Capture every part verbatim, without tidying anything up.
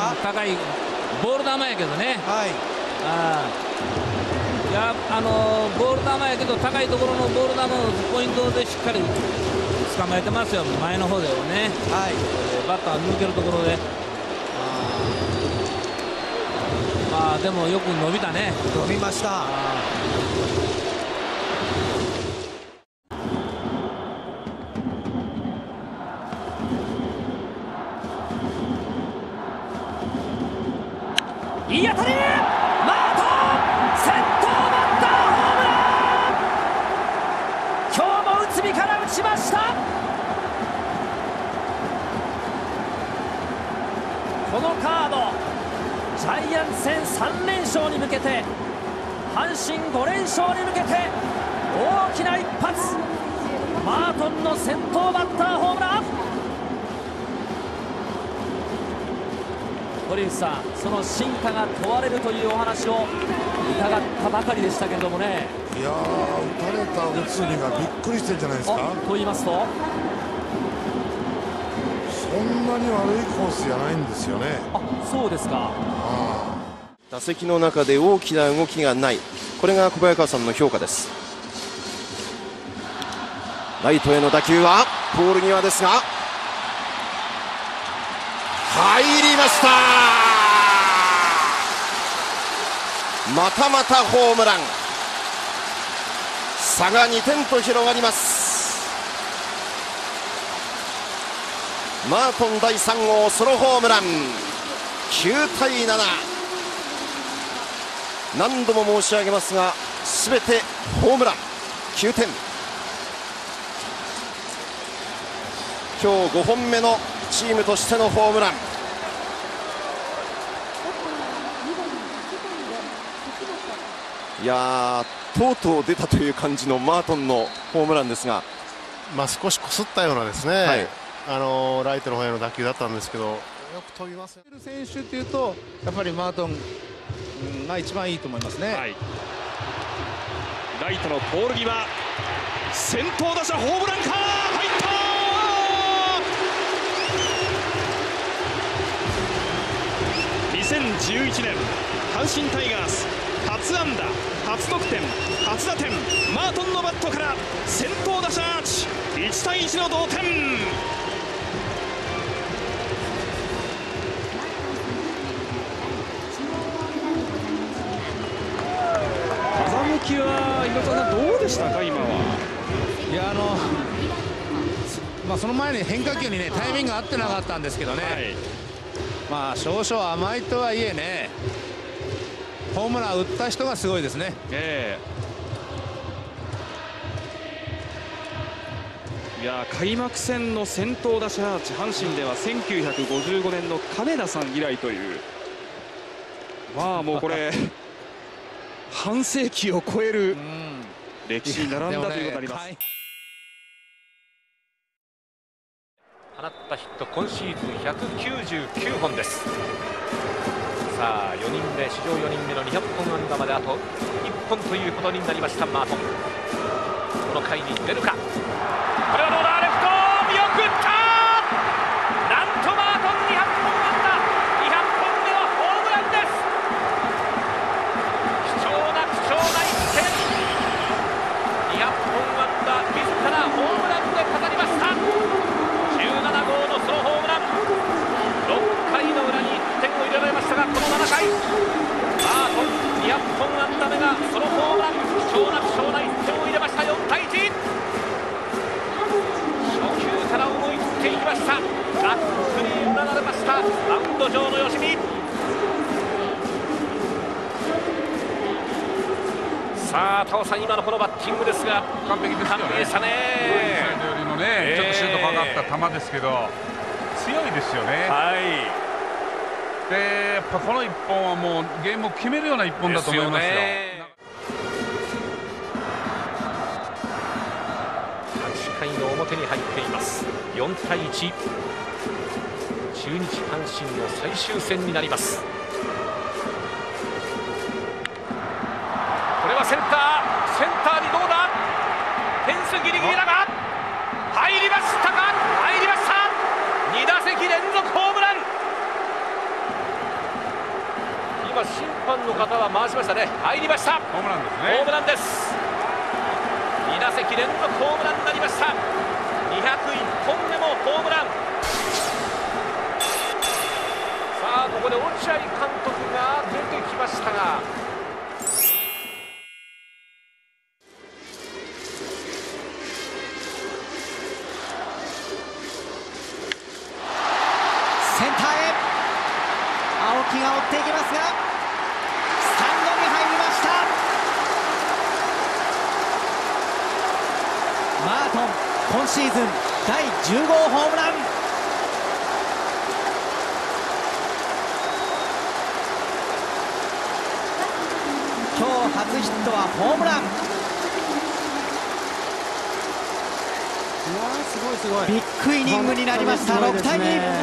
か。 高いボール球やけどね。 はい。 あいやあのボール球やけど高いところのボール球のポイントでしっかり捕まえてますよ、前の方ではね。 はい。 バッター抜けるところで。まあでもよく伸びたね。 伸びました。 いい当たり、マートン、先頭バッターホームラン。今日も内海から打ちました。このカードジャイアンツ戦さん連勝に向けて、阪神ご連勝に向けて大きな一発、マートンの先頭バッターホームラン。堀内さん、その進化が問われるというお話を伺ったばかりでしたけれどもね。 いやー、打たれた内海がびっくりしてるんじゃないですか。 と言いますと、 そんなに悪いコースじゃないんですよね。 あ、そうですか。 あ打席の中で大きな動きがない、これが小早川さんの評価です。ライトへの打球はポール際ですが入りました。またまたホームラン。差がにてんと広がります。マートンだいさん号ソロホームラン。きゅうたいなな。何度も申し上げますが全てホームラン。きゅうてん。今日ごほんめのチームとしてのホームラン。いやー、とうとう出たという感じのマートンのホームランですが、 まあ少しこすったようなですね、はい、あのー、ライトの方への打球だったんですけど、よく飛びますよ。 選手というとやっぱりマートンが一番いいと思いますね。はい、 ライトのポール際、先頭打者ホームランか、入った。にせんじゅういちねん阪神タイガース初安打、初得点、初打点、マートンのバットから先頭打者アーチ、いちたいいちの同点。風向きは伊藤さんどうでしたか今は。 いやあのまあその前に変化球にねタイミングが合ってなかったんですけどね、はい、まあ少々甘いとはいえね、ホームラン打った人がすごいですね。えー、いや開幕戦の先頭打者アーチ、阪神ではせんきゅうひゃくごじゅうごねんの金田さん以来という、まあもうこれ半世紀を超える歴史に並んだということになります。 放ったヒット今シーズンひゃくきゅうじゅうきゅうほんです。さあよにんめ、史上よにんめのにひゃっぽん安打まであといっぽんということになりましたマートン。この回に出るか。これはどうだ、レフト見送った。なんとマートンにひゃっぽん安打、にひゃっぽんめはホームランです。貴重な貴重ないってん、にひゃっぽん安打自らホームランで飾りました。じゅうななごうのソロホームラン。ろっかいの裏にいってんを入れられましたが、このななかいマートンにひゃっぽん安打目がソロホームラン。貴重な貴重ないってんを入れました。よんたいいち。初球から思い切っていきました。がっくりうなられましたマウンド上の吉見。さあタオさん、今のこのバッティングですが完璧ですよね。 完璧でしたね。 サイド寄りのね、えー、ちょっとシュートかかった球ですけど強いですよね。はい、でやっぱこのいっぽんはもうゲームを決めるようないっぽんだと思いますよ。 はちかいの表に入っています。よんたいいち、中日阪神の最終戦になります。これはセンターセンターにどうだ、フェンスギリギリだが入りましたか、入りました。にだせき連続ホームラン。 審判の方は回しましたね。入りました。 ホームランですね。 ホームランです。に打席連続ホームランになりました。にひゃくいっぽんめもホームラン。さあここで落合監督が出てきましたが、 センターへ青木が追っていきますがスタンドに入りました。マートン今シーズンだいじゅうごうホームラン。今日初ヒットはホームラン。 すごいすごい。 ビッグイニングになりました。ろくたいに。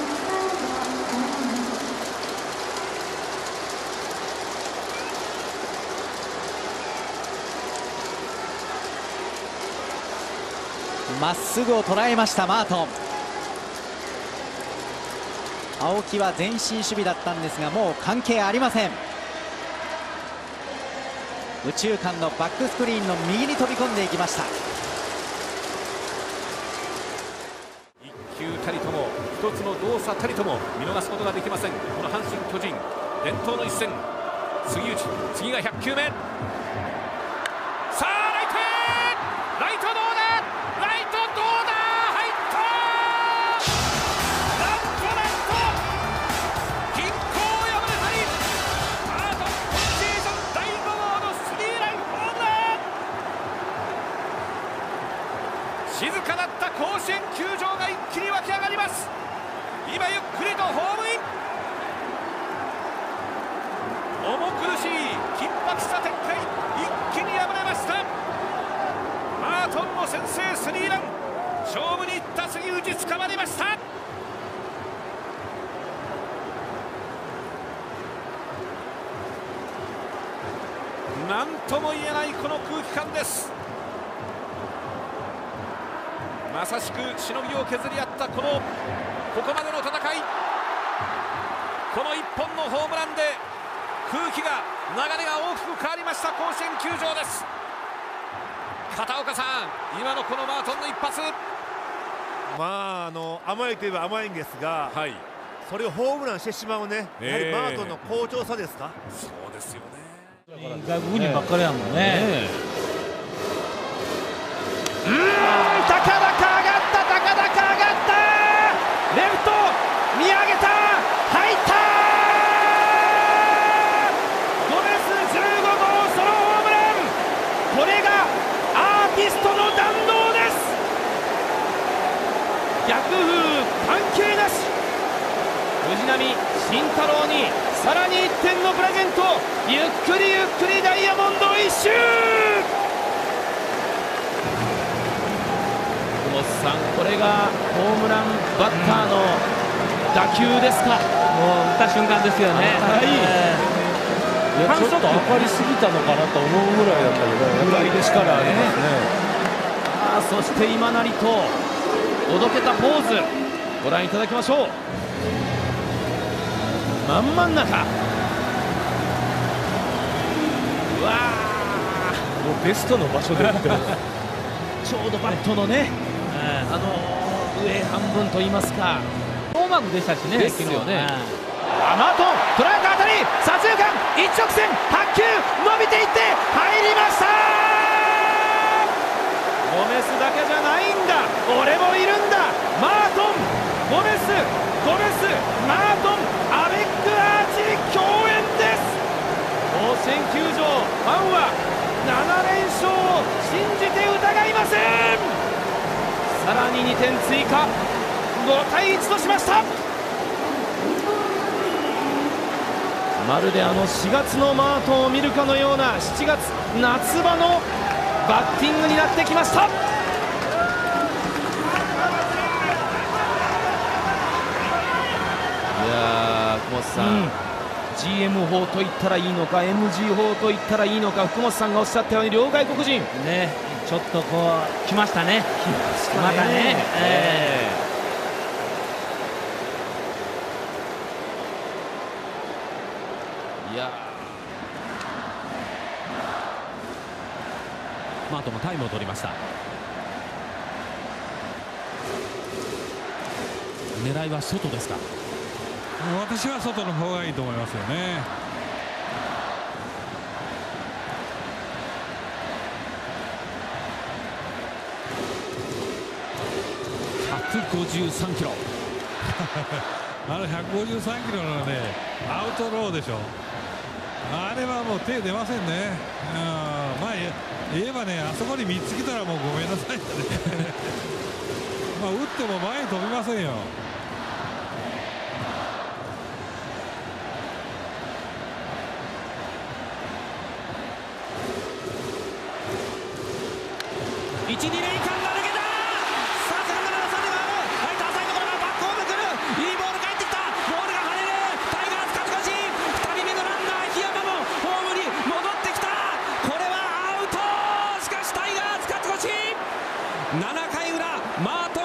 まっすぐを捉えましたマートン。青木は前進守備だったんですがもう関係ありません。右中間のバックスクリーンの右に飛び込んでいきました。 一球たりとも一つの動作たりとも見逃すことができません。この阪神・巨人伝統の一戦。杉内、次がひゃくきゅうめ。さあライトへ、ライトどうだ、ライトどうだ、入った。なんとなんと均衡を破れたり、あと今シーズンだいごごうのスリーランホームラン。静かだった甲子園球場が一気に湧き上がります。今ゆっくりとホームイン。重苦しい緊迫した展開、一気に敗れました。マートンの先制スリーラン。勝負にいった杉内捕まりました。なんとも言えないこの空気感です。まさしくしのぎを削り合ったこのここまでの戦い。このいっぽんのホームランで空気が流れが大きく変わりました甲子園球場です。片岡さん、今のこのマートンの一発、 まああの甘いといえば甘いんですが、はい、それをホームランしてしまうね、やはりマートンの好調さですか。 そうですよね。 外国人ばっかりやもんね。 うーん、高々上がった、高々上がった、レフト見上げた、入った。ゴメスじゅうごごうソロホームラン。これがアーティストの弾道です。逆風関係なし。藤浪晋太郎にさらにいってんのプレゼント。ゆっくりゆっくりダイヤモンド一周。福本さん、これがホームランバッターの打球ですか。 もう打った瞬間ですよね。 はい、 いやちょっと当たりすぎたのかなと思うぐらいだったけど、 ぐらいで力ありますね。あ、そして今成とおどけたポーズご覧いただきましょう。真ん真ん中、うわー、もうベストの場所で打ってますちょうどバットのね、あの上半分といいますか、 ノーマークでしたしね。 ですよね。あ、マートン捉えた当たり、左中間一直線、白球伸びていって入りました。ゴメスだけじゃないんだ、俺もいるんだ。マートン、ゴメス、ゴメス、マートン、アベックアーチ共演です。甲子園球場ファンはななれんしょうを信じて疑いません。さらににてん追加、ごたいいちとしました。まるであのしがつのマートンを見るかのようなしちがつ夏場のバッティングになってきました。いやー、福本さん、うん、ジーエム 法と言ったらいいのか エムジー 法と言ったらいいのか、福本さんがおっしゃったように両外国人ね、ちょっとこう来ましたね。来ましたね。またね。えー、 いやマートもタイムを取りました。狙いは外ですか。 私は外の方がいいと思いますよね。 ひゃくごじゅうさんキロあのひゃくごじゅうさんキロのねアウトローでしょ。あれはもう手出ませんね。あまあ言えばね、あそこにみっつ来たらもうごめんなさいねまあ打っても前に飛びませんよ。 一二塁間が抜けた。さあセカンドランナー三塁回る。ライト浅いところからバックホーム来る。いいボール返ってきた。ボールが跳ねる。タイガース勝ち越し。ふたりめのランナー檜山もホームに戻ってきた。これはアウト。しかしタイガース勝ち越し。ななかい裏マート